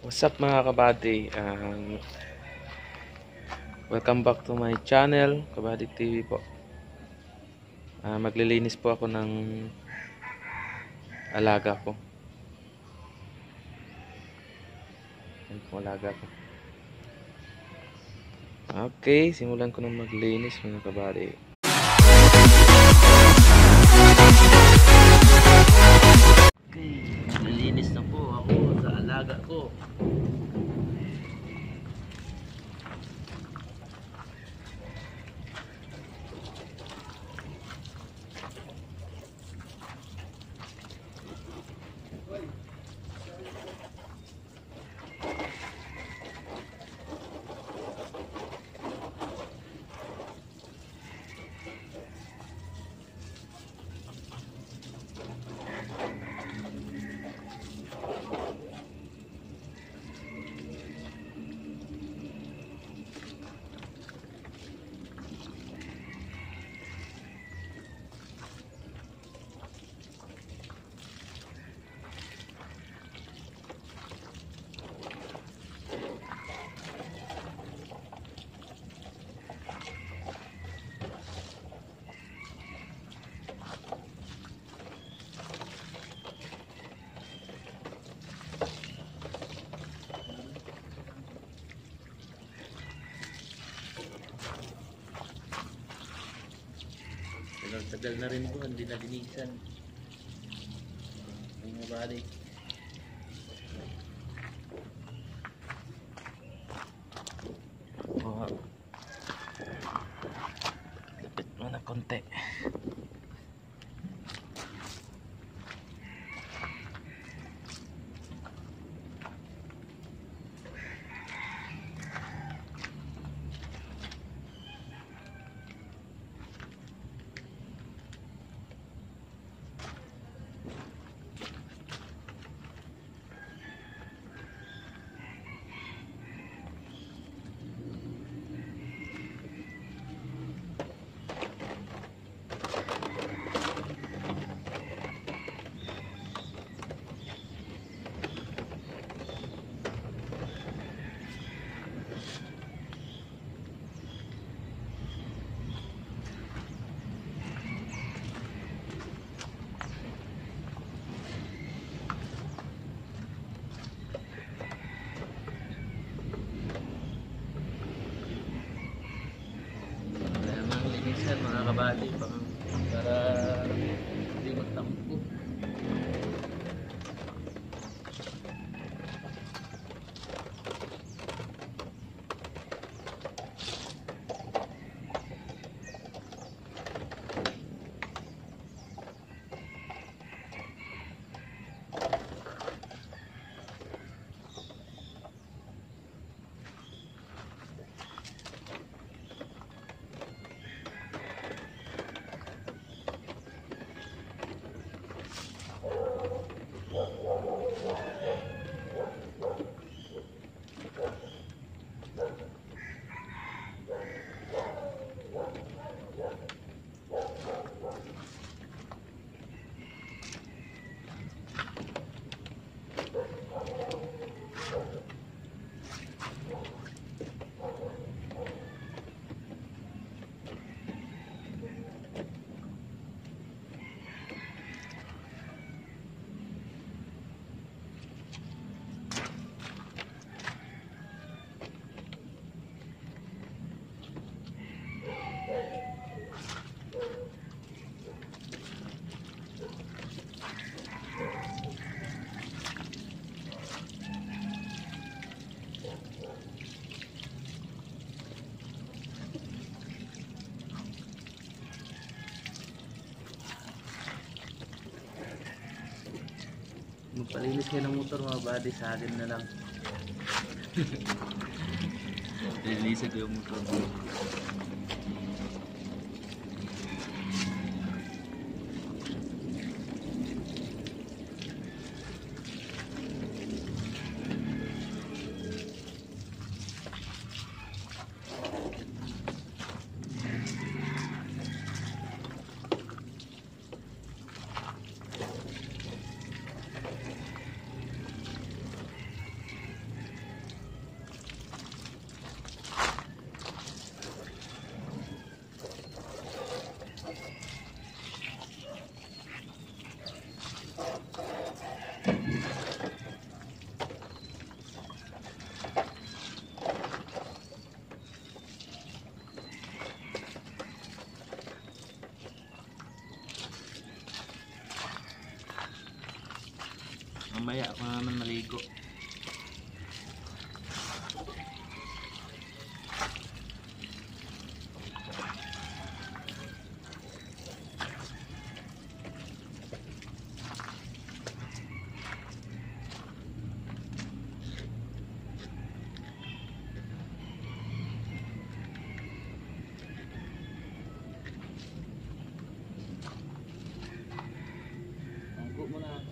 What's up mga kabady? Welcome back to my channel, Kabady TV po. Maglilinis po ako ng alaga ko. Yan po alaga ko. Okay, simulan ko ng maglinis mga kabady. Okay, maglilinis na po ako sa alaga ko. Tagal na rin po, hindi nalinisan. Ang mabalik. Lipit mo na konti. Mga kabady para hindi magtampo. Magpalinis kayo ng motor mga buddy, sa akin na lang. Lilinisan ko yung motor mo. Mamaya ako na naman maligo. Tago muna ako.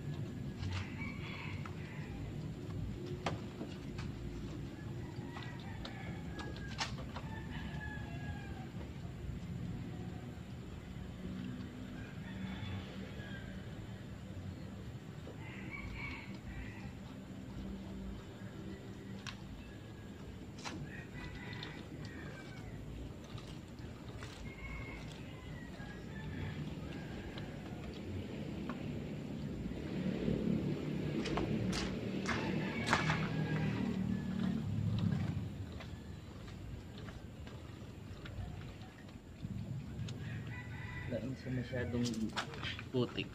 Lain siya masyadong putik.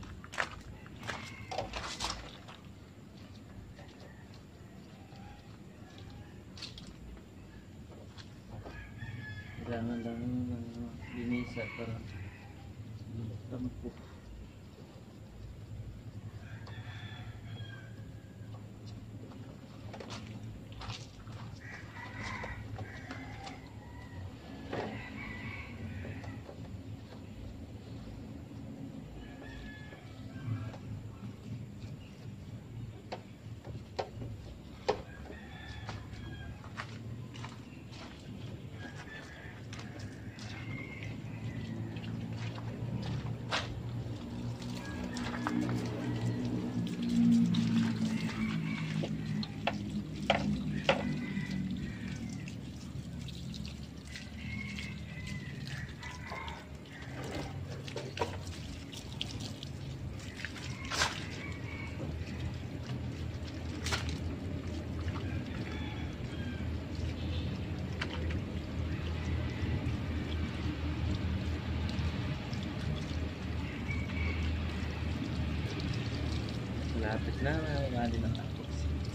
Kailangan lang linisa para tamad po. Lapit na, din ang tapos.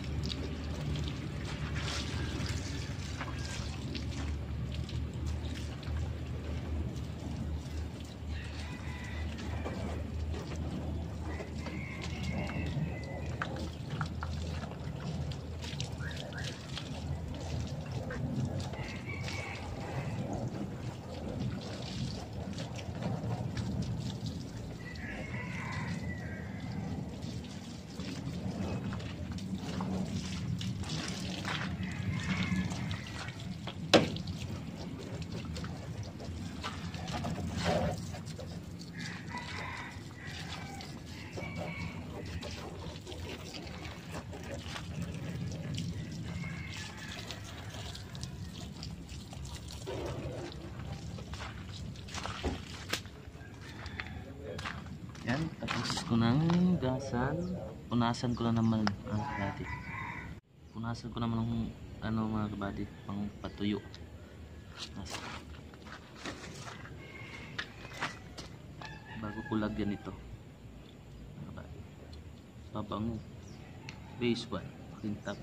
Yan, tapos ko nang gasan. Punasan ko na naman ang kabady. Punasan ko naman ng ano mga kabady, pang patuyo. Bago ko lagyan ito. Pabango. Base 1, tintap.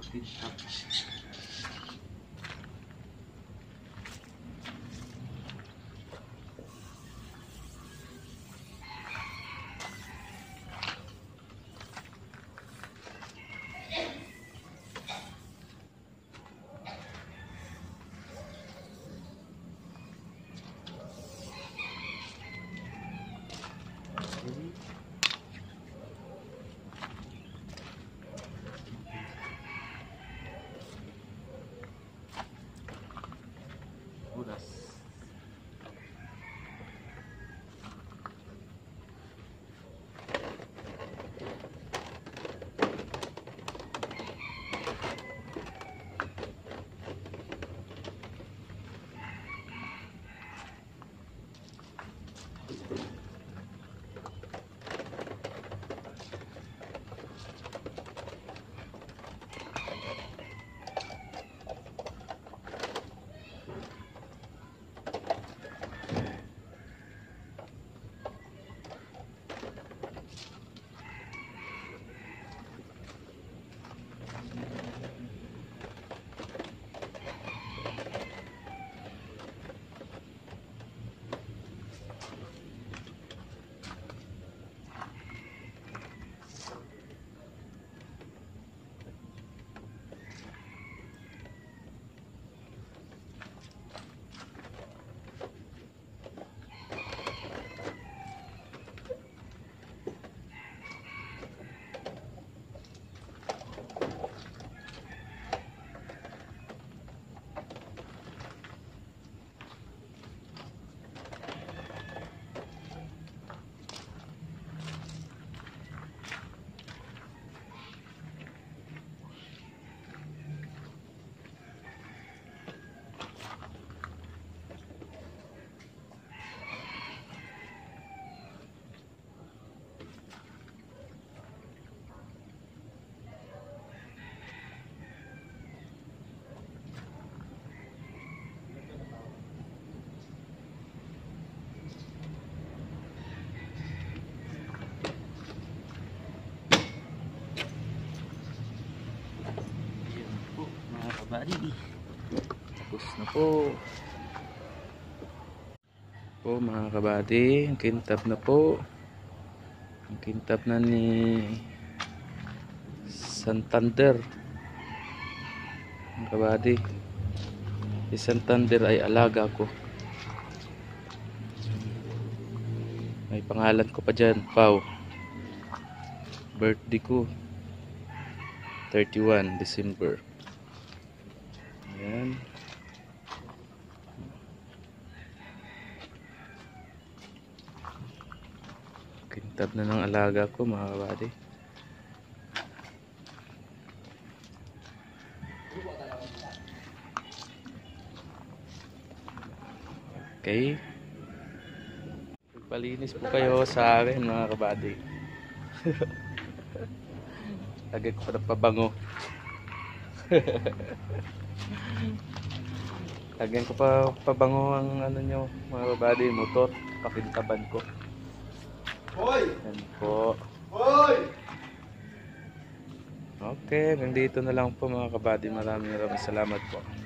Kintab. Budas. Kabady, tapos na po mga kabady, ang kintab na po, ang kintab na ni Santander. Mga kabady, si Santander ay alaga ko, may pangalan ko pa dyan, Pau. Birthday ko 31 December. Ayan. Kintab na ng alaga ko mga kabady. Okay. Palinis po kayo sa akin mga kabady. Lagay ko pa ng pabango. Lagyan ko pa pabango ang ano nyo mga kabady, motor, pakintaban ko. Hoy! Yan po. Hoy! Okay, nandito na lang po mga kabady. Maraming salamat po.